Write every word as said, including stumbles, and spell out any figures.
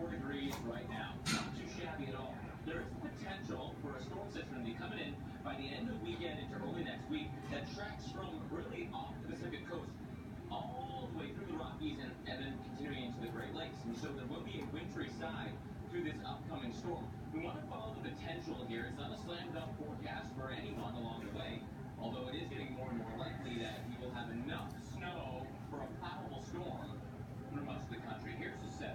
four degrees right now. Not too shabby at all. There is potential for a storm system to be coming in by the end of the weekend into early next week that tracks from really off the Pacific coast all the way through the Rockies and, and then continuing into the Great Lakes. And so there will be a wintry side to this upcoming storm. We want to follow the potential here. It's not a slam dunk forecast for anyone along the way, although it is getting more and more likely that we will have enough snow for a plowable storm through most of the country. Here's the set.